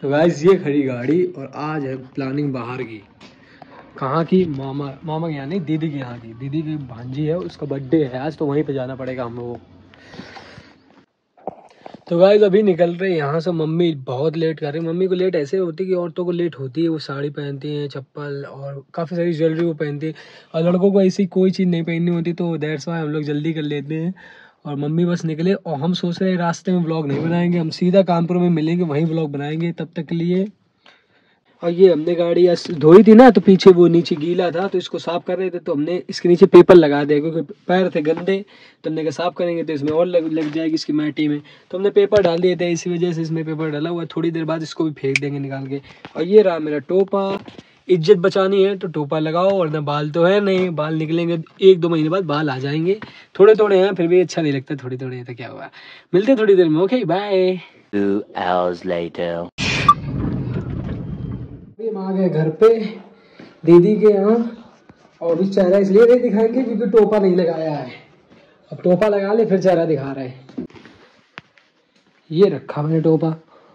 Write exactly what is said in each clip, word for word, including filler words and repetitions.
तो गाइस ये खड़ी गाड़ी और आज है प्लानिंग बाहर की। कहाँ की? मामा मामा के यहाँ नहीं, दीदी के यहाँ की। दीदी की भांजी है, उसका बर्थडे है आज, तो वहीं पे जाना पड़ेगा हम लोगों को। तो गाइस अभी निकल रहे हैं यहाँ से। मम्मी बहुत लेट कर रही है। मम्मी को लेट ऐसे होती है कि औरतों को लेट होती है। वो साड़ी पहनती हैं, चप्पल और काफ़ी सारी ज्वेलरी वो पहनती है, और लड़कों को ऐसी कोई चीज़ नहीं पहननी होती। तो दैट्स वाई हम लोग जल्दी कर लेते हैं और मम्मी बस निकले। और हम सोच रहे हैं रास्ते में व्लॉग नहीं बनाएंगे, हम सीधा कानपुर में मिलेंगे, वहीं व्लॉग बनाएंगे तब तक के लिए। और ये हमने गाड़ी धोई थी ना, तो पीछे वो नीचे गीला था, तो इसको साफ कर रहे थे, तो हमने इसके नीचे पेपर लगा दिया क्योंकि पैर थे गंदे। तो हमने कहा साफ करेंगे तो इसमें और लग, लग जाएगी इसकी मैटी में, तो हमने पेपर डाल दिए थे। इसी वजह से इसमें पेपर डाला हुआ। थोड़ी देर बाद इसको भी फेंक देंगे निकाल के। और ये रहा मेरा टोपा। इज्जत बचानी है तो टोपा लगाओ, और ना बाल तो है नहीं, बाल निकलेंगे एक दो महीने बाद, बाल आ जाएंगे। थोड़े थोड़े हैं फिर भी अच्छा नहीं लगता, थोड़ी थोड़े हैं तो क्या हुआ। मिलते हैं थोड़ी देर में, okay bye. Two hours later. हम आ गए घर पे दीदी के यहाँ, और अभी चेहरा इसलिए नहीं दिखाएंगे क्योंकि टोपा नहीं लगाया है। अब टोपा लगा ले फिर चेहरा दिखा रहे हैं। ये रखा मैंने टोपा।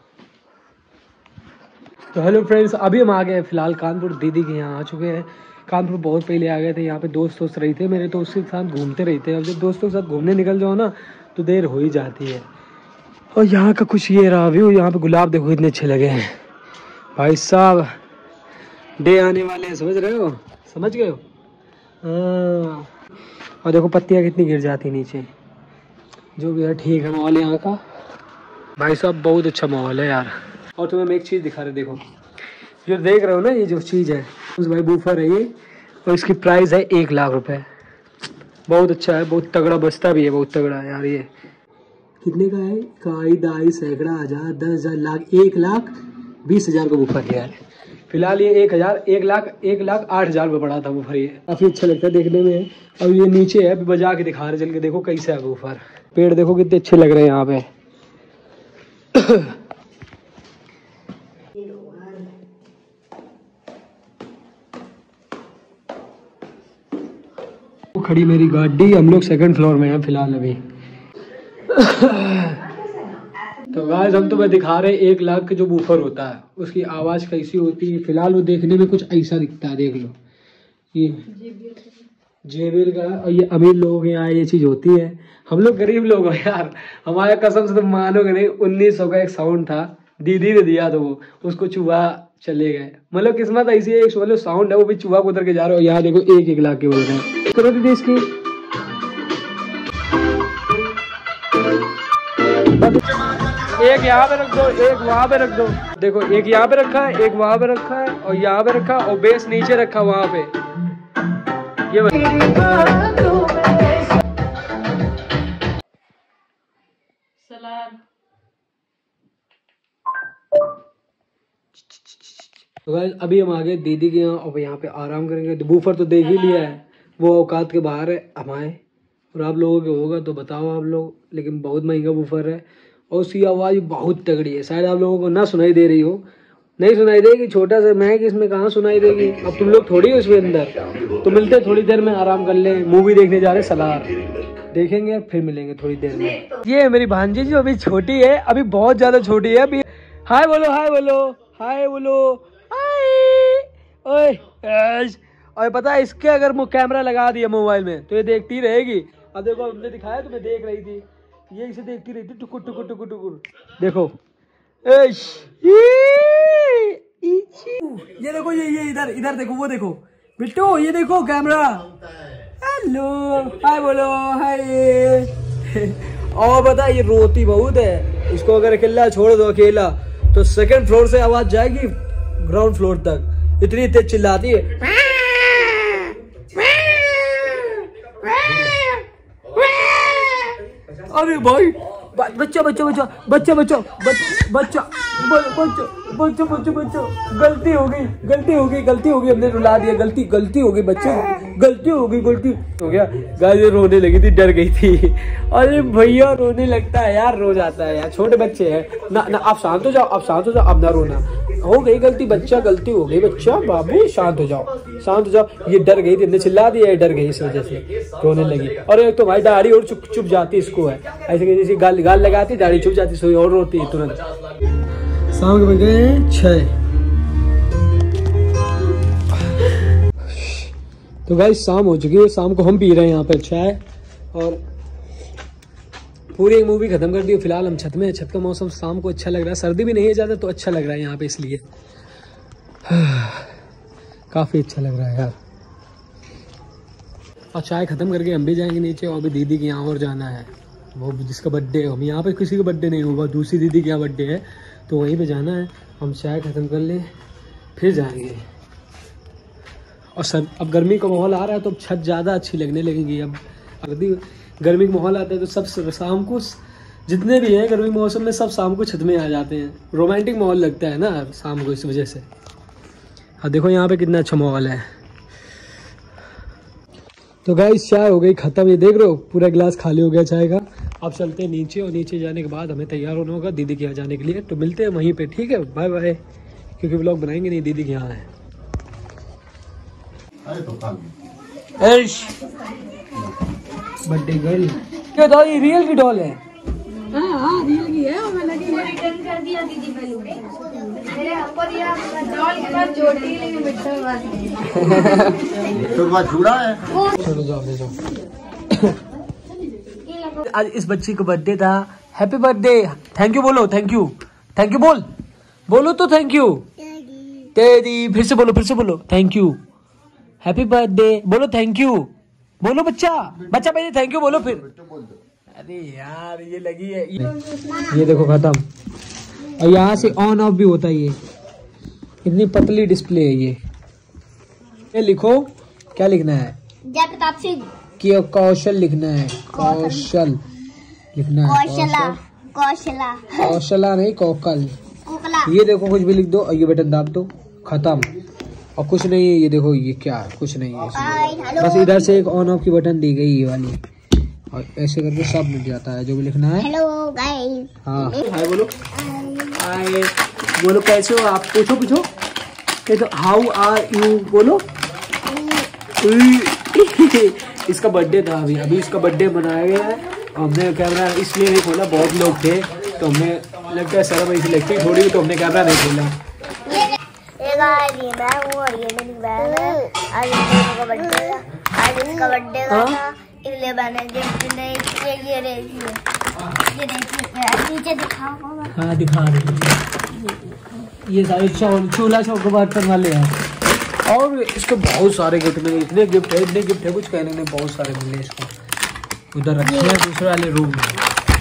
तो हेलो फ्रेंड्स, अभी हम आ गए फिलहाल कानपुर। दीदी के यहाँ आ चुके हैं। कानपुर बहुत पहले आ गए थे। यहाँ पे दोस्त दोस्त रही थे मेरे, तो उसके साथ घूमते रहते हैं। अब जब दोस्तों के साथ घूमने निकल जाओ ना तो देर हो ही जाती है। और यहाँ का कुछ ये रहा व्यू। यहाँ पे गुलाब देखो इतने अच्छे लगे हैं भाई साहब। डे आने वाले हैं, समझ रहे हो? समझ गए हो? हाँ। और देखो पत्तियाँ कितनी गिर जाती नीचे। जो भी है ठीक है माहौल यहाँ का भाई साहब, बहुत अच्छा माहौल है यार। और तुम्हें मैं एक चीज़ दिखा रहे, देखो जो देख रहे हो ना, ये जो चीज़ है उस भाई बूफर है ये, और इसकी प्राइस है एक लाख रुपए। बहुत अच्छा है, बहुत तगड़ा बजता भी है, बहुत तगड़ा यार। ये कितने का है? काई दाई सैकड़ा हजार दस हजार लाख एक लाख बीस हजार का बूफर है यार। फिलहाल ये एक हजार एक लाख एक लाख आठ हजार रुपये पड़ा था बूफर। ये काफ़ी अच्छा लगता है देखने में। अब ये नीचे है, अभी बजा के दिखा रहे चल के, देखो कैसे है बूफर। पेड़ देखो कितने अच्छे लग रहे हैं यहाँ पे। खड़ी मेरी गाड़ी। हम लोग सेकंड फ्लोर में हैं फिलहाल अभी। तो गाइस हम तुम्हें दिखा रहे एक लाख के जो बूफर होता है उसकी आवाज़ कैसी होती है। फिलहाल वो देखने में कुछ ऐसा दिखता है, देख लो। ये जेबीएल का, और ये अमीर लोगों के यहाँ ये चीज़ होती है। हम लोग गरीब लोग हो यार। हमारे कसम से तुम मानोगे नहीं, उन्नीस सौ का एक साउंड था, दीदी ने दिया था वो, उसको चूहा चले गए। मतलब किस्मत ऐसी है, एक मतलब साउंड है वो भी चूहा को उतर के जा रहे हो। यहाँ देखो एक एक लाख के बोल रहे हैं। करो दीदी इसकी। एक यहाँ पे रख दो, एक वहाँ पे रख दो। देखो एक यहाँ पे रखा है, एक वहाँ पे रखा है, और यहाँ पे रखा, और बेस नीचे रखा वहाँ पे। ये तो गाइस अभी हम आ गए दीदी के यहाँ, और यहाँ पे आराम करेंगे। तो बूफर तो देख ही लिया है, वो औकात के बाहर है हमारे। और आप लोगों के होगा तो बताओ आप लोग, लेकिन बहुत महंगा बूफर है और उसकी आवाज़ बहुत तगड़ी है। शायद आप लोगों को ना सुनाई दे रही हो, नहीं सुनाई देगी। छोटा सा मैं कि इसमें कहाँ सुनाई देगी। अब तुम लोग थोड़ी हो इसमें अंदर। तो मिलते हैं थोड़ी देर में, आराम कर ले। मूवी देखने जा रहे सलार, देखेंगे फिर मिलेंगे थोड़ी देर में। ये है मेरी भांजी जो अभी छोटी है, अभी बहुत ज़्यादा छोटी है अभी। हाय बोलो, हाय बोलो, हाय बोलो, हाय। और पता है इसके अगर कैमरा लगा दिया मोबाइल में तो ये देखती रहेगी। अब देखो हमने दिखाया, तुम्हें देख रही थी, ये इसे देखती रहती टुकुर टुकुर टुकुर टुकुर। देखो ये देखो, ये ये इधर इधर देखो, वो देखो बिट्टू, ये देखो कैमरा। हेलो, हाय बोलो, हाय। और पता है ये रोती बहुत है। इसको अगर अकेला छोड़ दो, अकेला, तो सेकंड फ्लोर से आवाज जाएगी ग्राउंड फ्लोर तक। इतनी तेज चिल्लाती है। अरे भाई बच्चा बच्चा बच्चा बच्चा बच्चा बच्चा बच्चा बच्चा बच्चा बच्चा गलती हो गई, गलती हो गई, गलती हो गई, हमने रुला दिया। गलती गलती हो गई बच्चे, गलती हो गई, गलती हो गया। गाइस ये रोने लगी थी, डर गई थी। अरे भैया रोने लगता है यार, रो जाता है यार, छोटे बच्चे हैं ना ना। आप शांत हो जाओ, आप शांत हो जाओ, अब ना रोना। हो गई गलती बच्चा, गलती हो गई बच्चा, बाबू शांत हो जाओ, शांत हो जाओ। ये डर गई थी, हमने चिल्ला दिया, डर गई, इस वजह से रोने लगी। और एक तो भाई दाढ़ी और चुप चुप जाती इसको है, ऐसे जैसे गाल गाल लगाती, दाढ़ी चुप जाती, सोई और रोती है तुरंत। शाम के बज गए हैं छः। तो गाइस शाम हो चुकी है, शाम को हम पी रहे हैं यहाँ पर चाय और पूरी एक मूवी खत्म कर दी। फिलहाल हम छत में हैं। छत का मौसम शाम को अच्छा लग रहा है, सर्दी भी नहीं है ज़्यादा, तो अच्छा लग रहा है यहाँ पे, इसलिए काफ़ी अच्छा लग रहा है यार। और चाय खत्म करके हम भी जाएंगे नीचे, और भी दीदी के यहाँ और जाना है, वो जिसका बर्थडे है। हम यहाँ पे किसी का बर्थडे नहीं हुआ, दूसरी दीदी के यहाँ बर्थडे है, तो वहीं पे जाना है। हम चाय ख़त्म कर लें फिर जाएंगे। और सर अब गर्मी का माहौल आ रहा है तो अब छत ज़्यादा अच्छी लगने लगेगी। अब अगर गर्मी का माहौल आता है तो सब शाम को, जितने भी हैं गर्मी मौसम में, सब शाम को छत में आ जाते हैं। रोमांटिक माहौल लगता है ना शाम को, इस वजह से। हाँ देखो यहाँ पे कितना अच्छा माहौल है। तो गाइस चाय हो गई ख़त्म, ये देख रहे हो पूरा गिलास खाली हो गया चाय का। अब चलते हैं नीचे, और नीचे जाने के बाद हमें तैयार होना होगा दीदी के यहाँ जाने के लिए। तो मिलते हैं वहीं पे, ठीक है, बाय बाय। क्योंकि व्लॉग बनाएंगे नहीं, दीदी के यहाँ है। बर्थडे गर्ल क्या था, ये रियल की डॉल है? हाँ हाँ रियल की है, और मैंने रिटर्न कर दिया दीदी पहले। मेरे हमको दिया डॉल के बाद जोड़ी, लेकिन मिट्टी में बात नहीं। तो बात छुड़ा है। चलो जाओ ले जाओ। आज इस बच्ची का बर्थडे था। हैप्पी बर्थडे, थैंक यू बोलो, थैंक यू, थैंक यू बोल, बोलो तो थैंक यू। तेरी फिर से बोलो, फिर से बोलो, थैंक यू, हैप्पी बर्थडे, बोलो थैंक यू, बोलो बच्चा, बच्चा पहले थैंक यू बोलो फिर। अरे यार ये लगी है, ये, ये देखो खत्म। और यहाँ से ऑन ऑफ भी होता है, ये इतनी पतली डिस्प्ले है ये। ये लिखो, क्या लिखना है? जय प्रताप सिंह। कि कौशल लिखना है, कौशल लिखना है, कौशला कौशला कौशला नहीं कौकल। कोकला। ये देखो कुछ भी लिख दो, और ये बटन दाब दो, खत्म। और कुछ नहीं है, ये देखो ये क्या है, कुछ नहीं है इसमें। बस इधर से एक ऑन ऑफ की बटन दी गई ये वाली, और ऐसे करके सब मिल जाता है जो भी लिखना है। Hello guys. हाँ हाय बोलो, हाय बोलो, कैसे हो आप? पूछो पूछो, ये तो हाउ आर यू बोलो। इसका बर्थडे था अभी, अभी इसका बर्थडे मनाया गया है। हमने कैमरा इसलिए नहीं खोला, बहुत लोग थे तो हमें लगता है शर्म ऐसी लगती है थोड़ी, तो हमने कैमरा नहीं खोला। ये मैं हूँ और ये मेरी बहन है। आज इसका बर्थडे था, आज इसका बर्थडे था, इसलिए मैंने गिफ्ट नहीं ये ये देखिए, ये देखिए नीचे दिखाओ। हाँ दिखा रहे, ये सारे चूल्हा चौक बर्तन वाले हैं। और इसको बहुत सारे गिफ्ट मिले, इतने गिफ्ट है, इतने गिफ्ट है, कुछ कहने नहीं, बहुत सारे मिले इसको। उधर रखे हैं दूसरे वाले रूम में।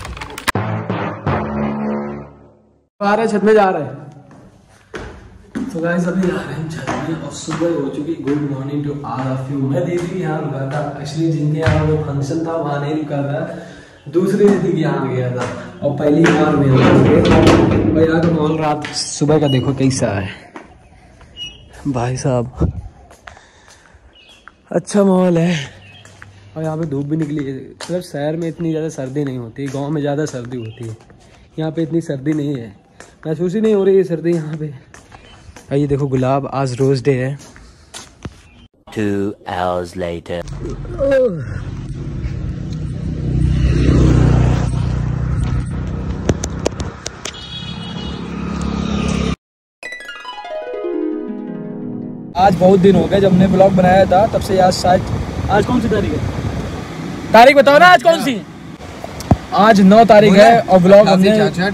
आ रहे छत में जा रहे हैं। तो गाइस अभी जा रहे हैं छत में, और सुबह हो चुकी। Good morning to all of you. मैं दीदी के यहाँ रुका था, एक्चुअली जिनके यहाँ वो फंक्शन था वहाँ नहीं रुका था, दूसरी दीदी के यहाँ गया था, और पहली बार में और यहाँ का माहौल रात सुबह का देखो कैसा है भाई साहब, अच्छा माहौल है। और यहाँ पे धूप भी निकली है। मतलब शहर में इतनी ज़्यादा सर्दी नहीं होती, गांव में ज़्यादा सर्दी होती है, यहाँ पे इतनी सर्दी नहीं है, महसूस ही नहीं हो रही है सर्दी यहाँ पे। और ये देखो गुलाब, आज रोज डे है। Two hours later. आज बहुत दिन हो गए जब हमने ब्लॉग बनाया था, तब से आज शायद, आज कौन सी तारीख है? तारीख बताओ ना, आज कौन सी? आज नौ तारीख है, और ब्लॉग हमने।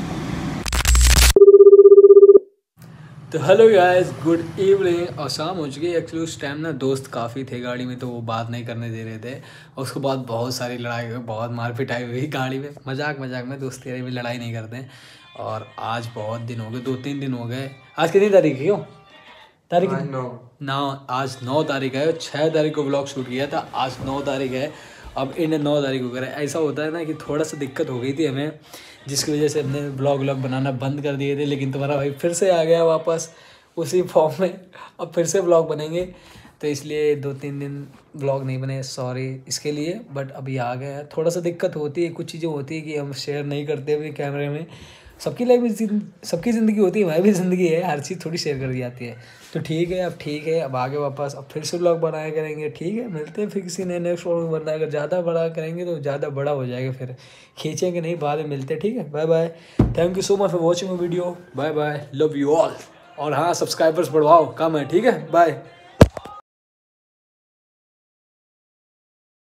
तो हेलो गाइस, गुड इवनिंग। और शाम हो चुकी है। एक्चुअली उस टाइम ना दोस्त काफ़ी थे गाड़ी में, तो वो बात नहीं करने दे रहे थे, और उसके बाद बहुत सारी लड़ाई हुई, बहुत मार पिटाई हुई गाड़ी में। मजाक मजाक में दोस्त तेरे में लड़ाई नहीं करते हैं। और आज बहुत दिन हो गए, दो तीन दिन हो गए। आज कितनी तारीख है? क्यों तारीख नौ नौ आज नौ तारीख है। छः तारीख को ब्लॉग शूट किया था, आज नौ तारीख है। अब इन नौ तारीख को करें। ऐसा होता है ना कि थोड़ा सा दिक्कत हो गई थी हमें, जिसकी वजह से हमने ब्लॉग व्लॉग बनाना बंद कर दिए थे। लेकिन तुम्हारा भाई फिर से आ गया वापस उसी फॉर्म में, अब फिर से ब्लॉग बनेंगे, तो इसलिए दो तीन दिन ब्लॉग नहीं बने, सॉरी इसके लिए। बट अभी आ गया है। थोड़ा सा दिक्कत होती है, कुछ चीज़ें होती है कि हम शेयर नहीं करते हुए कैमरे में, सबकी लाइफ में सबकी ज़िंदगी होती है, हमारी भी ज़िंदगी है, हर चीज़ थोड़ी शेयर कर जाती है। तो ठीक है, अब ठीक है, अब आगे वापस अब फिर से ब्लॉग बनाया करेंगे। ठीक है, मिलते हैं फिर किसी नए नेक्स्ट व्लॉग में। वरना अगर ज़्यादा बड़ा करेंगे तो ज़्यादा बड़ा हो जाएगा, फिर खींचेंगे नहीं, बाद में मिलते हैं। ठीक है, bye bye, thank you so much for watching video, bye bye, love you all. और हाँ, सब्सक्राइबर्स बढ़वाओ, कम है। ठीक है, बाय।